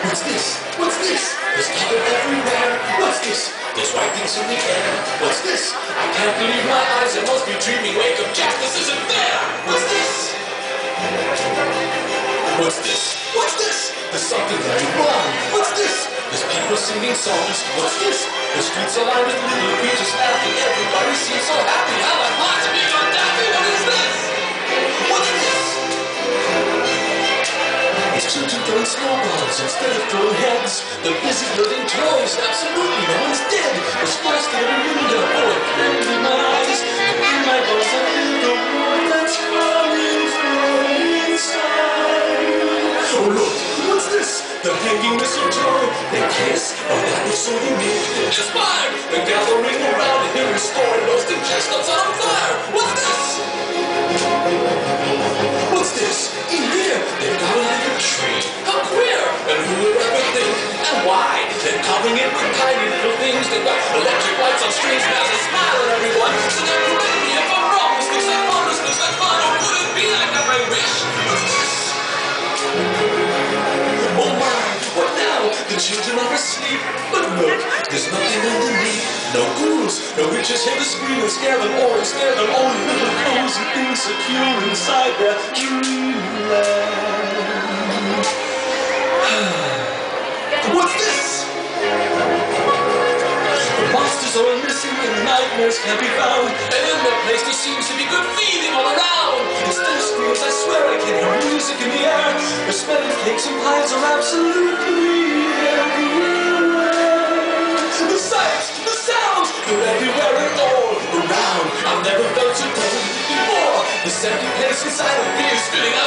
What's this? What's this? There's color everywhere. What's this? There's white things in the air. What's this? I can't believe my eyes. I must be dreaming. Wake up, Jack. This isn't fair. What's this? What's this? What's this? There's something very wrong. What's this? There's people singing songs. What's this? The streets are lined with little creatures laughing. Everybody seems so happy. How am I to be on daffy? What is this? What's this? It's children throwing snowballs instead of throwing heads. They're busy building toys. Absolutely no one's dead. There's flash through the window. Oh, I can't believe my eyes. And in my bones I feel the warmth that's coming from inside. Oh look, what's this? They're hanging mistletoe. They kiss. Oh, that is so unique. Inspired. They're gathering around and hearing story roasting chestnuts on fire. What's this? What's this? In here, they've got a little tree. How queer! And who would ever think? And why? They're covering it with tiny little things. They've got electric lights on strings. There's a smile on everyone. So they're correct me if I'm wrong. This looks like fun. This looks like fun. Or could it be like that my wish? What's this? Oh my! What now? The children are asleep. But look, there's nothing underneath. No ghouls, no witches here to scream and scare them or scare them. Only little cozy things secure inside their dreamland. What's this? The monsters are missing and the nightmares can't be found. And in their place there seems to be good feeling all around. Instead of screams, I swear I can hear music in the air. The smelling cakes and pies are absolutely everywhere. The sights, the sounds, they're everywhere and all around. I've never felt so cold before. This empty place inside of me is spinning